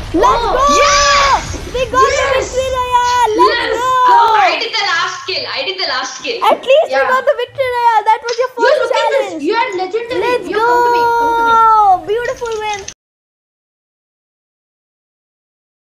Let's go! Yes! We got the victory, Raya! Let's go! I did the last kill. At least we got the victory, Raya. That was your first challenge. You are legendary. Let's You come to me. go!